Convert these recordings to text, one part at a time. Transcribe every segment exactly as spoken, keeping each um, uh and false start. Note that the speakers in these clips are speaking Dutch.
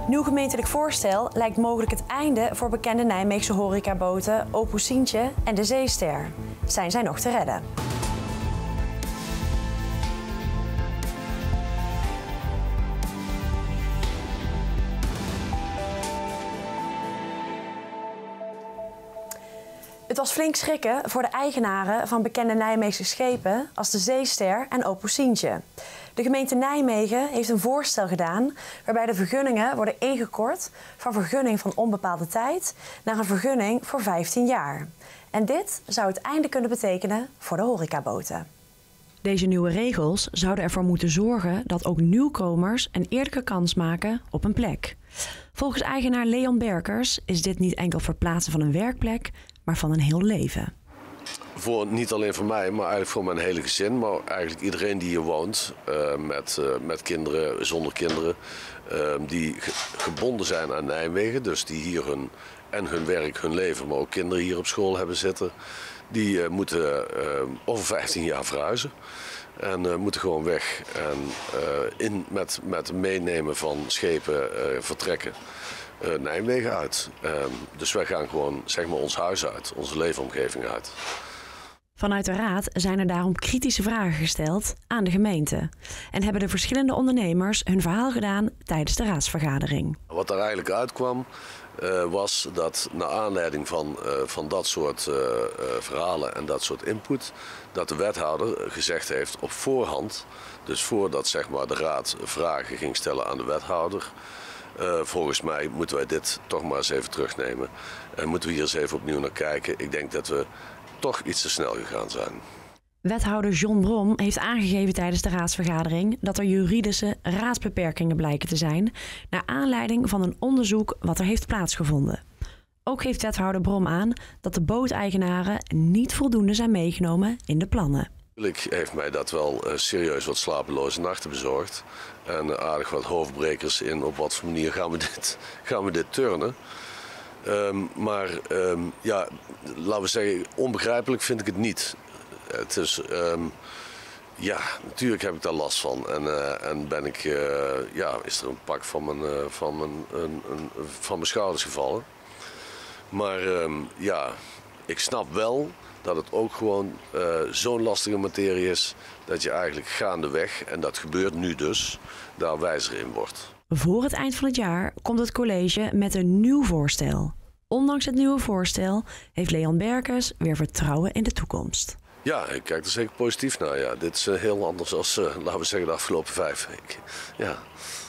Nieuw gemeentelijk voorstel lijkt mogelijk het einde voor bekende Nijmeegse horecaboten Opus Sientje en de Zeester. Zijn zij nog te redden? Het was flink schrikken voor de eigenaren van bekende Nijmeegse schepen als de Zeester en Opus Sientje. De gemeente Nijmegen heeft een voorstel gedaan waarbij de vergunningen worden ingekort van vergunning van onbepaalde tijd naar een vergunning voor vijftien jaar. En dit zou het einde kunnen betekenen voor de horecaboten. Deze nieuwe regels zouden ervoor moeten zorgen dat ook nieuwkomers een eerlijke kans maken op een plek. Volgens eigenaar Leon Berkers is dit niet enkel verplaatsen van een werkplek, maar van een heel leven. Voor, niet alleen voor mij, maar eigenlijk voor mijn hele gezin. Maar eigenlijk iedereen die hier woont, uh, met, uh, met kinderen, zonder kinderen. Uh, die ge gebonden zijn aan Nijmegen. Dus die hier hun, en hun werk, hun leven, maar ook kinderen hier op school hebben zitten. Die uh, moeten uh, over vijftien jaar verhuizen. En uh, moeten gewoon weg. En uh, in, met, met meenemen van schepen uh, vertrekken. Uh, Nijmegen uit. Uh, dus wij gaan gewoon zeg maar, ons huis uit, onze leefomgeving uit. Vanuit de raad zijn er daarom kritische vragen gesteld aan de gemeente. En hebben de verschillende ondernemers hun verhaal gedaan tijdens de raadsvergadering. Wat er eigenlijk uitkwam uh, was dat naar aanleiding van, uh, van dat soort uh, uh, verhalen en dat soort input, dat de wethouder gezegd heeft op voorhand, dus voordat zeg maar, de raad vragen ging stellen aan de wethouder. Uh, volgens mij moeten wij dit toch maar eens even terugnemen. En moeten we hier eens even opnieuw naar kijken. Ik denk dat we toch iets te snel gegaan zijn. Wethouder John Brom heeft aangegeven tijdens de raadsvergadering dat er juridische raadsbeperkingen blijken te zijn naar aanleiding van een onderzoek wat er heeft plaatsgevonden. Ook geeft wethouder Brom aan dat de booteigenaren niet voldoende zijn meegenomen in de plannen. Natuurlijk heeft mij dat wel uh, serieus wat slapeloze nachten bezorgd. En uh, aardig wat hoofdbrekers in op wat voor manier gaan we dit, gaan we dit turnen. Um, maar um, ja, laten we zeggen, onbegrijpelijk vind ik het niet. Het is, um, ja, natuurlijk heb ik daar last van. En, uh, en ben ik, uh, ja, is er een pak van mijn, uh, van mijn, een, een, van mijn schouders gevallen. Maar um, ja, ik snap wel dat het ook gewoon uh, zo'n lastige materie is dat je eigenlijk gaandeweg, en dat gebeurt nu dus, daar wijzer in wordt. Voor het eind van het jaar komt het college met een nieuw voorstel. Ondanks het nieuwe voorstel heeft Leon Berkers weer vertrouwen in de toekomst. Ja, ik kijk er zeker positief naar. Ja. Dit is uh, heel anders dan, uh, laten we zeggen, de afgelopen vijf weken. Ja.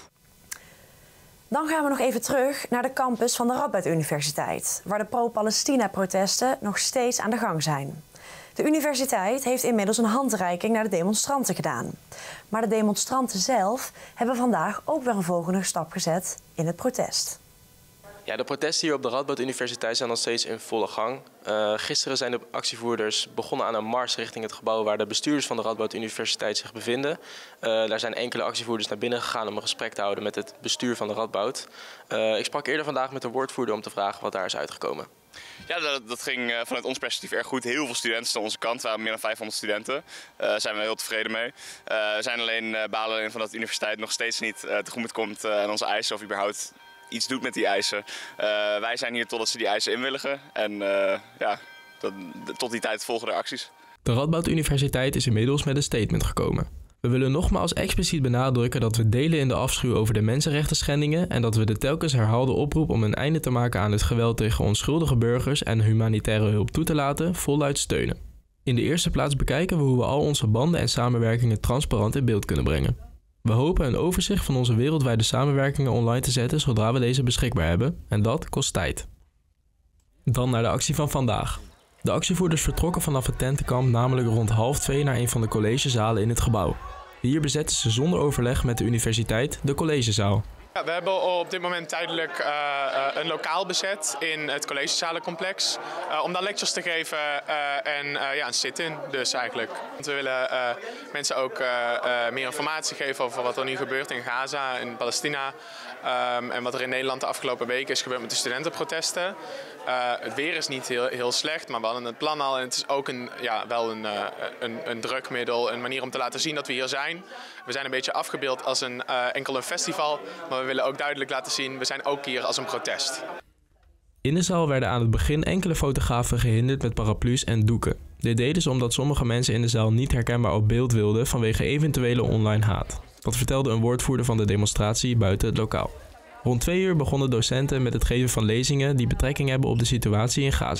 Dan gaan we nog even terug naar de campus van de Radboud Universiteit, waar de pro-Palestina-protesten nog steeds aan de gang zijn. De universiteit heeft inmiddels een handreiking naar de demonstranten gedaan. Maar de demonstranten zelf hebben vandaag ook weer een volgende stap gezet in het protest. Ja, de protesten hier op de Radboud Universiteit zijn nog steeds in volle gang. Uh, gisteren zijn de actievoerders begonnen aan een mars richting het gebouw waar de bestuurders van de Radboud Universiteit zich bevinden. Uh, daar zijn enkele actievoerders naar binnen gegaan om een gesprek te houden met het bestuur van de Radboud. Uh, ik sprak eerder vandaag met de woordvoerder om te vragen wat daar is uitgekomen. Ja, dat, dat ging uh, vanuit ons perspectief erg goed. Heel veel studenten aan onze kant. We waren meer dan vijfhonderd studenten. Daar uh, zijn we heel tevreden mee. Uh, we zijn alleen uh, balen alleen van dat de universiteit nog steeds niet uh, tegemoet komt uh, aan onze eisen of überhaupt iets doet met die eisen. Uh, wij zijn hier totdat ze die eisen inwilligen. En uh, ja, tot, tot die tijd volgen er acties. De Radboud Universiteit is inmiddels met een statement gekomen. We willen nogmaals expliciet benadrukken dat we delen in de afschuw over de mensenrechten schendingen en dat we de telkens herhaalde oproep om een einde te maken aan het geweld tegen onschuldige burgers en humanitaire hulp toe te laten voluit steunen. In de eerste plaats bekijken we hoe we al onze banden en samenwerkingen transparant in beeld kunnen brengen. We hopen een overzicht van onze wereldwijde samenwerkingen online te zetten zodra we deze beschikbaar hebben en dat kost tijd. Dan naar de actie van vandaag. De actievoerders vertrokken vanaf het tentenkamp namelijk rond half twee naar een van de collegezalen in het gebouw. Hier bezetten ze zonder overleg met de universiteit de collegezaal. Ja, we hebben op dit moment tijdelijk uh, een lokaal bezet in het collegezalencomplex uh, om daar lectures te geven uh, en uh, ja, een sit-in dus eigenlijk. Want we willen uh, mensen ook uh, uh, meer informatie geven over wat er nu gebeurt in Gaza en Palestina. Um, en wat er in Nederland de afgelopen weken is gebeurd met de studentenprotesten. Uh, het weer is niet heel, heel slecht, maar we hadden het plan al. En het is ook een, ja, wel een, uh, een, een drukmiddel, een manier om te laten zien dat we hier zijn. We zijn een beetje afgebeeld als een, uh, enkel een festival, maar we willen ook duidelijk laten zien, we zijn ook hier als een protest. In de zaal werden aan het begin enkele fotografen gehinderd met paraplu's en doeken. Dit deden ze omdat sommige mensen in de zaal niet herkenbaar op beeld wilden vanwege eventuele online haat. Dat vertelde een woordvoerder van de demonstratie buiten het lokaal. Rond twee uur begonnen docenten met het geven van lezingen die betrekking hebben op de situatie in Gaza.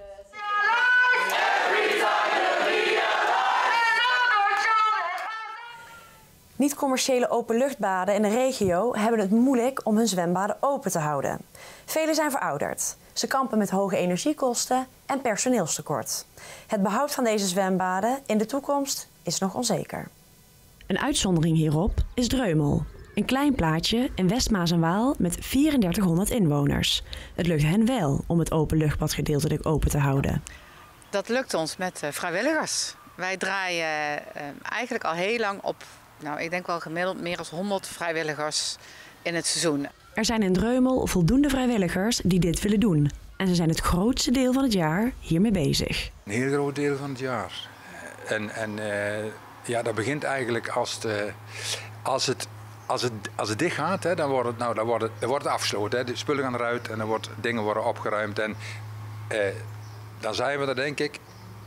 Niet-commerciële openluchtbaden in de regio hebben het moeilijk om hun zwembaden open te houden. Vele zijn verouderd. Ze kampen met hoge energiekosten en personeelstekort. Het behoud van deze zwembaden in de toekomst is nog onzeker. Een uitzondering hierop is Dreumel. Een klein plaatsje in West-Maas en Waal met drieduizendvierhonderd inwoners. Het lukt hen wel om het openluchtbad gedeeltelijk open te houden. Dat lukt ons met uh, vrijwilligers. Wij draaien uh, eigenlijk al heel lang op, nou, ik denk wel gemiddeld meer dan honderd vrijwilligers in het seizoen. Er zijn in Dreumel voldoende vrijwilligers die dit willen doen. En ze zijn het grootste deel van het jaar hiermee bezig. Een heel groot deel van het jaar. En, en uh, ja, dat begint eigenlijk als, de, als, het, als, het, als het dicht gaat, hè, dan wordt het, nou, dan wordt het, dan wordt het afgesloten. Hè. De spullen gaan eruit en dan wordt, dingen worden opgeruimd. En uh, dan zijn we er denk ik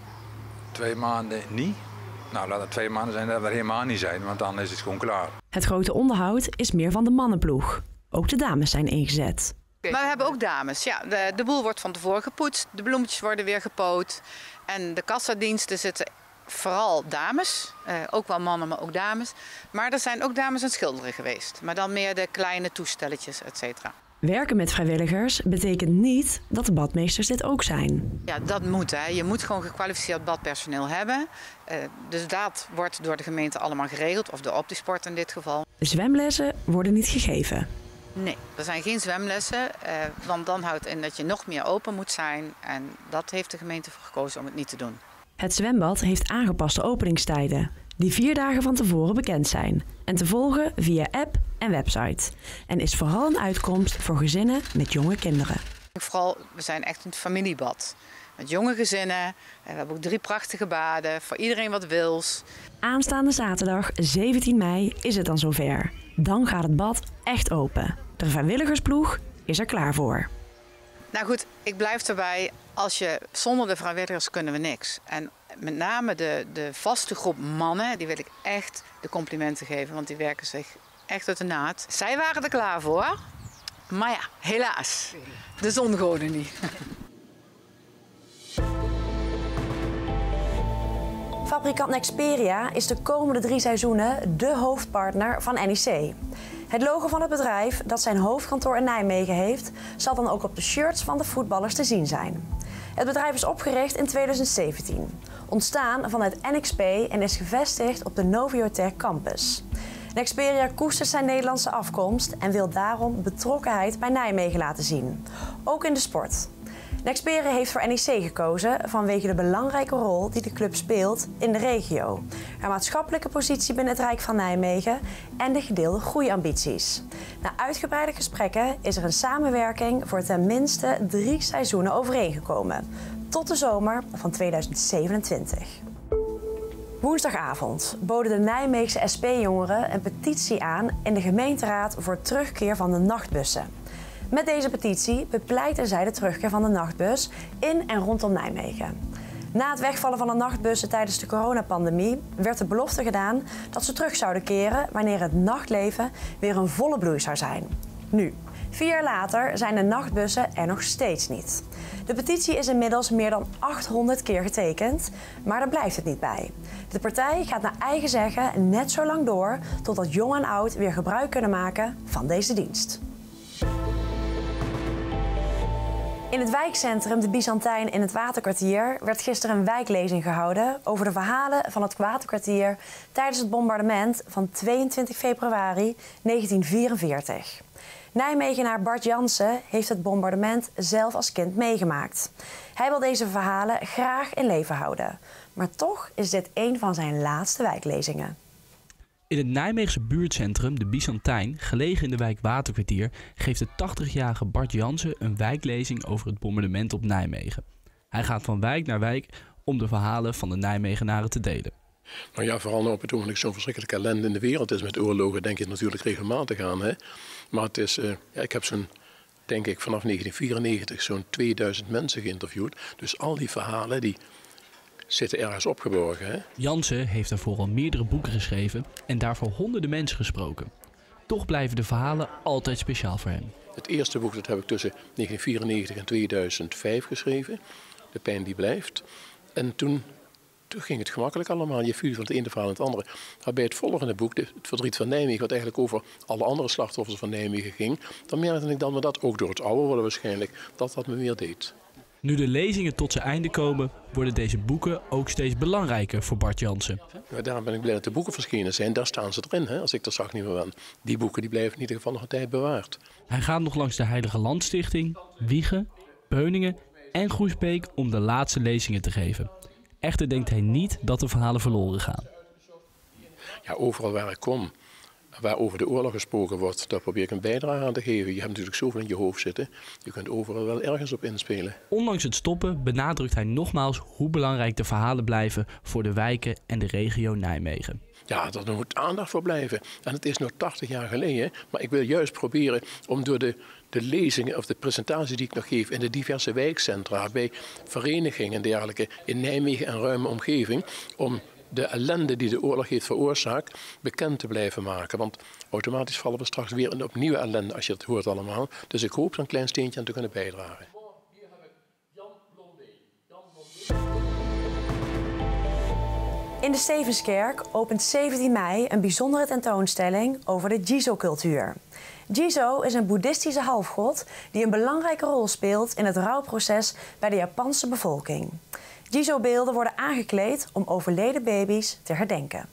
twee maanden niet. Nou, laat het twee maanden zijn dat we er helemaal niet zijn, want dan is het gewoon klaar. Het grote onderhoud is meer van de mannenploeg. Ook de dames zijn ingezet. Maar we hebben ook dames. Ja, de, de boel wordt van tevoren gepoetst, de bloemetjes worden weer gepoot. En de kassadiensten zitten vooral dames. Uh, ook wel mannen, maar ook dames. Maar er zijn ook dames aan het schilderen geweest. Maar dan meer de kleine toestelletjes, et cetera. Werken met vrijwilligers betekent niet dat de badmeesters dit ook zijn. Ja, dat moet. Hè. Je moet gewoon gekwalificeerd badpersoneel hebben. Uh, dus dat wordt door de gemeente allemaal geregeld. Of de Optisport in dit geval. Zwemlessen worden niet gegeven. Nee, er zijn geen zwemlessen, uh, want dan houdt in dat je nog meer open moet zijn. En dat heeft de gemeente voor gekozen om het niet te doen. Het zwembad heeft aangepaste openingstijden, die vier dagen van tevoren bekend zijn. En te volgen via app en website. En is vooral een uitkomst voor gezinnen met jonge kinderen. Vooral, we zijn echt een familiebad. Met jonge gezinnen. We hebben ook drie prachtige baden, voor iedereen wat wils. Aanstaande zaterdag zeventien mei is het dan zover. Dan gaat het bad echt open. De vrijwilligersploeg is er klaar voor. Nou goed, ik blijf erbij. Als je, zonder de vrijwilligers kunnen we niks. En met name de, de vaste groep mannen, die wil ik echt de complimenten geven. Want die werken zich echt uit de naad. Zij waren er klaar voor. Maar ja, helaas. De zon gooide niet. Fabrikant Nexperia is de komende drie seizoenen de hoofdpartner van N E C. Het logo van het bedrijf, dat zijn hoofdkantoor in Nijmegen heeft, zal dan ook op de shirts van de voetballers te zien zijn. Het bedrijf is opgericht in tweeduizend zeventien, ontstaan vanuit N X P en is gevestigd op de Noviotech campus. Nexperia koestert zijn Nederlandse afkomst en wil daarom betrokkenheid bij Nijmegen laten zien, ook in de sport. Nexperia heeft voor N E C gekozen vanwege de belangrijke rol die de club speelt in de regio, haar maatschappelijke positie binnen het Rijk van Nijmegen en de gedeelde groeiambities. Na uitgebreide gesprekken is er een samenwerking voor ten minste drie seizoenen overeengekomen, tot de zomer van tweeduizend zevenentwintig. Woensdagavond boden de Nijmeegse S P-jongeren een petitie aan in de gemeenteraad voor terugkeer van de nachtbussen. Met deze petitie bepleiten zij de terugkeer van de nachtbus in en rondom Nijmegen. Na het wegvallen van de nachtbussen tijdens de coronapandemie werd de belofte gedaan dat ze terug zouden keren wanneer het nachtleven weer een volle bloei zou zijn. Nu, vier jaar later zijn de nachtbussen er nog steeds niet. De petitie is inmiddels meer dan achthonderd keer getekend, maar daar blijft het niet bij. De partij gaat naar eigen zeggen net zo lang door totdat jong en oud weer gebruik kunnen maken van deze dienst. In het wijkcentrum De Byzantijn in het Waterkwartier werd gisteren een wijklezing gehouden over de verhalen van het Waterkwartier tijdens het bombardement van tweeëntwintig februari negentien vierenveertig. Nijmegenaar Bart Jansen heeft het bombardement zelf als kind meegemaakt. Hij wil deze verhalen graag in leven houden. Maar toch is dit een van zijn laatste wijklezingen. In het Nijmeegse buurtcentrum De Byzantijn, gelegen in de wijk Waterkwartier, geeft de tachtigjarige Bart Jansen een wijklezing over het bombardement op Nijmegen. Hij gaat van wijk naar wijk om de verhalen van de Nijmegenaren te delen. Nou ja, vooral nou op het ogenblik zo'n verschrikkelijke ellende in de wereld is met oorlogen, denk je natuurlijk regelmatig aan. Hè? Maar het is, uh, ja, ik heb zo'n, denk ik, vanaf negentien vierennegentig zo'n tweeduizend mensen geïnterviewd. Dus al die verhalen die zitten ergens opgeborgen. Hè? Jansen heeft daarvoor al meerdere boeken geschreven en daarvoor honderden mensen gesproken. Toch blijven de verhalen altijd speciaal voor hem. Het eerste boek dat heb ik tussen negentien vierennegentig en tweeduizend vijf geschreven. De pijn die blijft. En toen, toen ging het gemakkelijk allemaal. Je viel van het ene verhaal in het andere. Maar bij het volgende boek, Het verdriet van Nijmegen, wat eigenlijk over alle andere slachtoffers van Nijmegen ging, dan merkte ik dan maar dat, ook door het ouder worden waarschijnlijk, dat dat me meer deed. Nu de lezingen tot zijn einde komen, worden deze boeken ook steeds belangrijker voor Bart Jansen. Ja, daarom ben ik blij dat de boeken verschenen zijn. Daar staan ze erin, hè, als ik er straks niet meer ben. Die boeken die blijven in ieder geval nog een tijd bewaard. Hij gaat nog langs de Heilige Landstichting, Wijchen, Beuningen en Groesbeek om de laatste lezingen te geven. Echter denkt hij niet dat de verhalen verloren gaan. Ja, overal waar ik kom, waar over de oorlog gesproken wordt, daar probeer ik een bijdrage aan te geven. Je hebt natuurlijk zoveel in je hoofd zitten. Je kunt overal wel ergens op inspelen. Ondanks het stoppen benadrukt hij nogmaals hoe belangrijk de verhalen blijven voor de wijken en de regio Nijmegen. Ja, daar moet aandacht voor blijven. En het is nog tachtig jaar geleden. Maar ik wil juist proberen om door de, de lezingen of de presentaties die ik nog geef in de diverse wijkcentra, bij verenigingen en dergelijke in Nijmegen en ruime omgeving, om de ellende die de oorlog heeft veroorzaakt bekend te blijven maken. Want automatisch vallen we straks weer in opnieuw ellende als je het hoort allemaal. Dus ik hoop er een klein steentje aan te kunnen bijdragen. In de Stevenskerk opent zeventien mei een bijzondere tentoonstelling over de Jizo-cultuur. Jizo is een boeddhistische halfgod die een belangrijke rol speelt in het rouwproces bij de Japanse bevolking. Jizo-beelden worden aangekleed om overleden baby's te herdenken.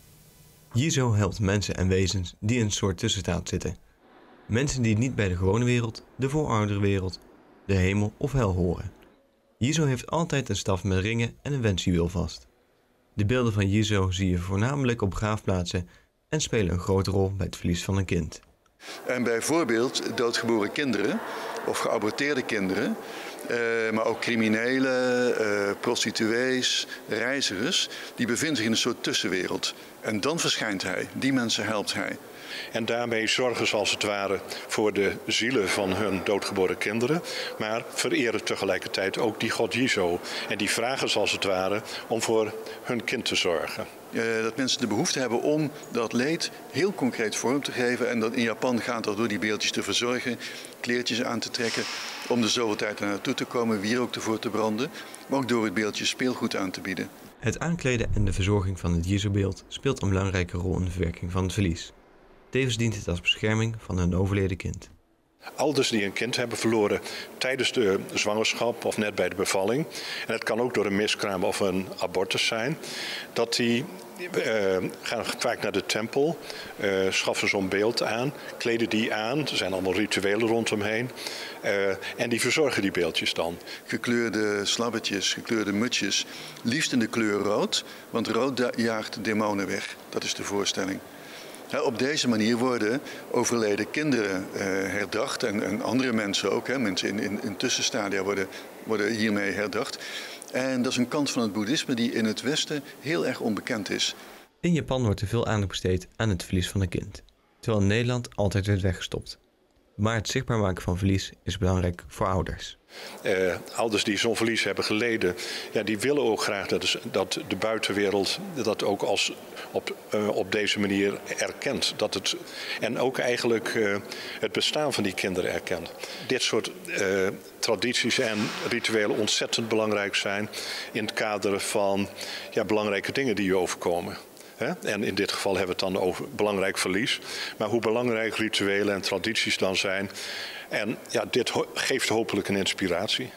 Jizo helpt mensen en wezens die in een soort tussenstaat zitten. Mensen die niet bij de gewone wereld, de vooroudere wereld, de hemel of hel horen. Jizo heeft altijd een staf met ringen en een wensjuweel vast. De beelden van Jizo zie je voornamelijk op begraafplaatsen en spelen een grote rol bij het verlies van een kind. En bijvoorbeeld doodgeboren kinderen of geaborteerde kinderen, uh, maar ook criminelen, uh, prostituees, reizigers, die bevinden zich in een soort tussenwereld. En dan verschijnt hij, die mensen helpt hij. En daarmee zorgen ze als het ware voor de zielen van hun doodgeboren kinderen, maar vereren tegelijkertijd ook die god Jizo. En die vragen ze als het ware om voor hun kind te zorgen. Uh, dat mensen de behoefte hebben om dat leed heel concreet vorm te geven. En dat in Japan gaat dat door die beeldjes te verzorgen, kleertjes aan te trekken, om de zoveel tijd er naartoe te komen, wierook ervoor te branden, maar ook door het beeldje speelgoed aan te bieden. Het aankleden en de verzorging van het Jizo-beeld speelt een belangrijke rol in de verwerking van het verlies. Tevens dient het als bescherming van een overleden kind. Ouders die een kind hebben verloren tijdens de zwangerschap of net bij de bevalling, en het kan ook door een miskraam of een abortus zijn, dat die uh, gaan vaak naar de tempel, uh, schaffen zo'n beeld aan, kleden die aan, er zijn allemaal rituelen rondomheen, uh, en die verzorgen die beeldjes dan. Gekleurde slabbetjes, gekleurde mutsjes, liefst in de kleur rood, want rood jaagt demonen weg, dat is de voorstelling. Ja, op deze manier worden overleden kinderen uh, herdacht en, en andere mensen ook. Hè. Mensen in, in, in tussenstadia worden, worden hiermee herdacht. En dat is een kant van het boeddhisme die in het Westen heel erg onbekend is. In Japan wordt er veel aandacht besteed aan het verlies van een kind, terwijl in Nederland altijd werd weggestopt. Maar het zichtbaar maken van verlies is belangrijk voor ouders. Uh, ouders die zo'n verlies hebben geleden, ja, die willen ook graag dat, dat de buitenwereld dat ook als op, uh, op deze manier erkent. Dat het, en ook eigenlijk uh, het bestaan van die kinderen erkent. Dit soort uh, tradities en rituelen ontzettend belangrijk zijn in het kader van ja, belangrijke dingen die je overkomen. En in dit geval hebben we het dan over belangrijk verlies. Maar hoe belangrijk rituelen en tradities dan zijn. En ja, dit geeft hopelijk een inspiratie.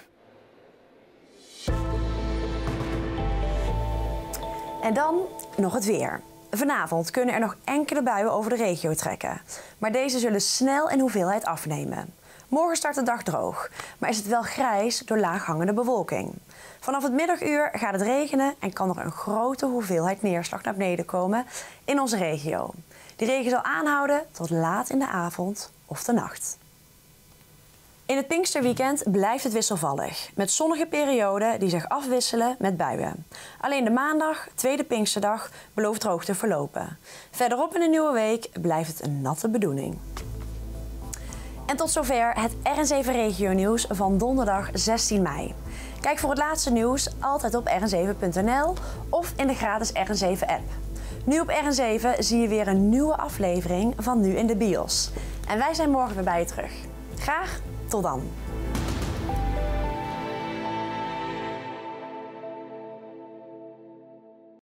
En dan nog het weer. Vanavond kunnen er nog enkele buien over de regio trekken. Maar deze zullen snel in hoeveelheid afnemen. Morgen start de dag droog, maar is het wel grijs door laaghangende bewolking. Vanaf het middaguur gaat het regenen en kan er een grote hoeveelheid neerslag naar beneden komen in onze regio. Die regen zal aanhouden tot laat in de avond of de nacht. In het Pinksterweekend blijft het wisselvallig, met zonnige perioden die zich afwisselen met buien. Alleen de maandag, tweede Pinksterdag, belooft droog te verlopen. Verderop in de nieuwe week blijft het een natte bedoeling. En tot zover het R N zeven Regio Nieuws van donderdag zestien mei. Kijk voor het laatste nieuws altijd op r n zeven punt n l of in de gratis R N zeven app. Nu op R N zeven zie je weer een nieuwe aflevering van Nu in de Bios. En wij zijn morgen weer bij je terug. Graag tot dan!